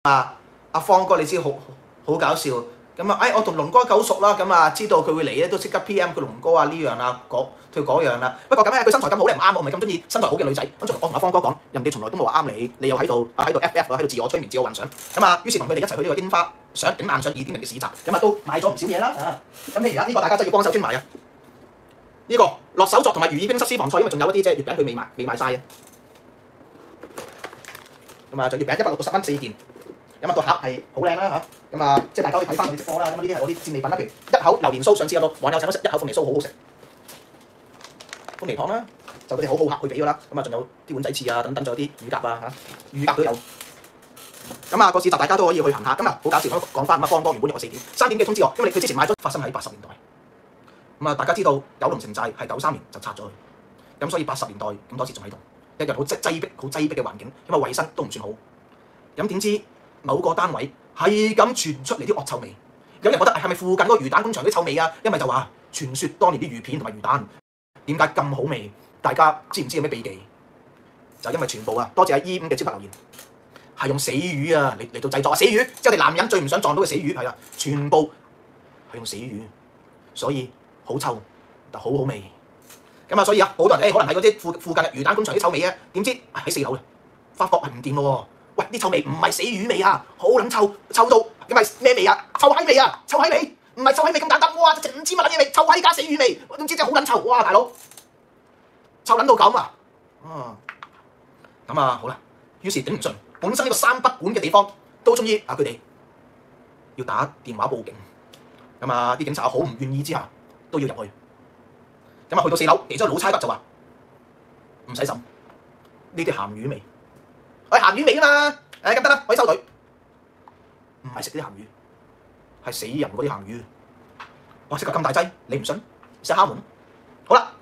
阿方哥你知好搞笑，咁啊，我同龍哥夠熟啦，咁啊知道佢會嚟咧，都即刻 PM 佢龍哥啊呢樣啊佢嗰樣啦。不過咁咧，佢身材咁好咧唔啱我，唔係咁中意身材好嘅女仔。咁我同阿方哥講，人哋從來都冇話啱你，你又喺度FF 喺度自我催眠、自我幻想。咁啊，於是同佢哋一齊去呢個櫻花賞頂硬上2.0嘅市集，咁啊都買咗唔少嘢啦。咁你而家呢個大家真係要幫手專賣啊！呢個落手作同埋如意冰室私房菜，因為仲有一啲即係月餅佢未賣晒啊。咁啊，就月餅160蚊4件。咁啊個盒係好靚啦嚇，咁啊即係大家可以睇翻我哋直播啦。咁呢啲係我啲戰利品啦，譬如一口榴蓮酥，上次有個網友請我食一口鳳梨酥，好好食。鳳梨糖啦，就佢哋好好客去俾咗啦。咁啊仲有啲碗仔翅啊等等，仲有啲乳鴿啊嚇，乳鴿都有。咁啊個市集大家都可以去行下。今日好搞笑，講翻咁啊方哥原本用我3點幾通知我，因為佢之前買咗發生喺80年代。咁啊大家知道九龍城寨係93年就拆咗佢，咁所以80年代咁多時仲喺度，一樣好擠迫嘅環境，因為衞生都唔算好。咁點知某個單位係咁傳出嚟啲惡臭味，有人覺得係咪附近嗰個魚蛋工場啲臭味啊？因為就話傳說當年啲魚片同埋魚蛋點解咁好味？大家知唔知有咩秘技？就因為全部啊，多謝阿 E5嘅超級留言，係用死魚啊嚟到製作死魚，即係我哋男人最唔想撞到嘅死魚係啊，全部係用死魚，所以好臭但好好味。咁啊，所以啊，好多人可能係嗰啲附近嘅魚蛋工場啲臭味啊，點知喺4樓嘅，發覺係唔掂咯。喂，啲臭味唔係死魚味啊，好撚臭，臭到咁係咩味啊？臭閪味啊！臭閪味，唔係臭閪味咁簡單，哇！成5000蚊撚嘢味，臭閪加死魚味，我點知真係好撚臭，哇！大佬，臭撚到咁啊！咁啊好啦，於是頂唔順，本身呢個3不管嘅地方，都終於佢哋要打電話報警，咁啊啲警察好唔願意之下，都要入去，咁啊去到4樓，其中老差骨就話唔使審，呢啲鹹魚味。鹹魚味啊嘛，咁得啦，可以收隊。唔係食啲鹹魚，係死人嗰啲鹹魚。哇！食咁大劑，你唔信？試下敲門。好啦，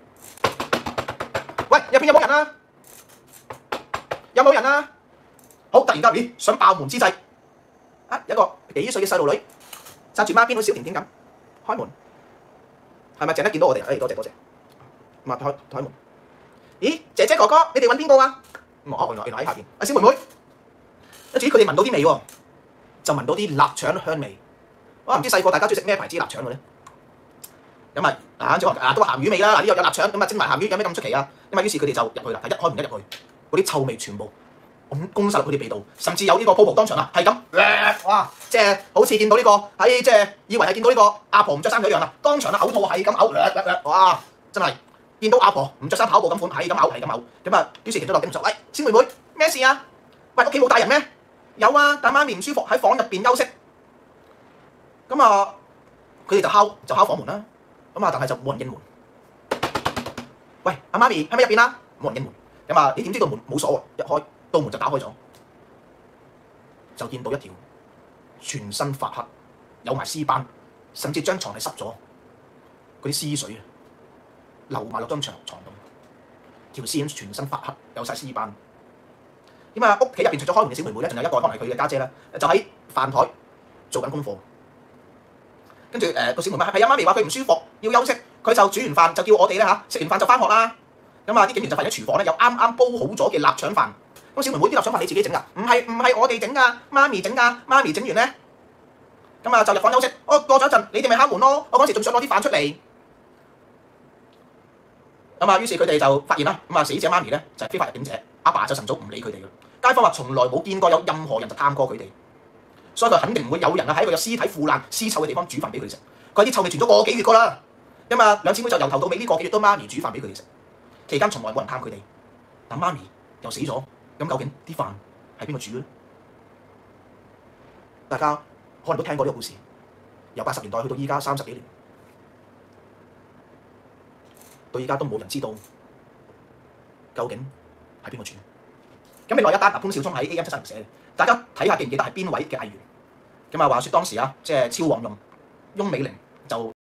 喂，入邊有冇人啊？有冇人啊？好，突然間，咦，想爆門之際，有個幾歲嘅細路女，揸住孖辮好小甜甜咁，開門。係咪淨係見到我哋？多謝。咁啊，開門。咦，姐姐哥哥，你哋揾邊個啊？原來喺下邊。小妹妹，跟住佢哋聞到啲味喎，就聞到啲臘腸香味。我唔知細個大家中意食咩牌子臘腸嘅咧？咁都話鹹魚味啦。呢度有臘腸，咁啊蒸埋鹹魚，有咩咁出奇啊？咁啊於是佢哋就入去啦。一開門一入去，嗰啲臭味全部攻曬入佢哋鼻度，甚至有呢個泡泡當場啊，係咁，哇！即係好似見到呢個喺即係以為係見到呢個阿婆唔着衫一樣啦，當場啊嘔吐係咁嘔，哇！真係〜見到阿婆唔着衫跑步咁款，係咁嘔，咁啊，於是其中落警察，喂，小妹妹咩事啊？喂，屋企冇大人咩？有啊，但媽咪唔舒服喺房入邊休息。咁啊，佢哋就敲房門啦。咁啊，但係就冇人應門。喂，阿媽咪喺咪入邊啊？冇人應門。咁啊，你點知道門冇鎖喎？一開道門就打開咗，就見到一條全身發黑，有埋屍斑，甚至張床係濕咗，嗰啲屍水啊！流埋落張床度，條屍全身發黑，有晒屍斑。咁啊，屋企入邊除咗開門嘅小妹妹咧，仲有一個可能係佢嘅家姐咧，就喺飯台做緊功課。跟住個小妹妹係媽咪話佢唔舒服要休息，佢就煮完飯就叫我哋咧食完飯就翻學啦。咁啊啲警員就發現喺廚房咧有啱啱煲好咗嘅臘腸飯。咁小妹妹啲臘腸飯你自己整㗎？唔係我哋整㗎，媽咪整㗎。媽咪整完咧，咁啊就入房休息。過咗一陣，你哋咪敲門咯。我嗰時仲想攞啲飯出嚟。咁啊，於是佢哋就發現啦，咁啊死者媽咪咧就係非法入境者，阿爸就晨早唔理佢哋嘅。街坊話從來冇見過有任何人就探過佢哋，所以佢肯定唔會有人喺一個有屍體腐爛、屍臭嘅地方煮飯俾佢哋食。佢啲臭味傳咗個幾月㗎啦，咁啊兩姊妹就由頭到尾呢個幾月都媽咪煮飯俾佢哋食，期間從來冇人探佢哋。但媽咪又死咗，咁究竟啲飯係邊個煮咧？大家可能都聽過呢個故事，由80年代去到依家30幾年。到而家都冇人知道究竟係邊個煮。咁另外一單潘紹聰喺 AM730寫嘅，大家睇下記唔記得係邊位嘅藝員？咁啊話説當時即係超黃蓉、翁美玲就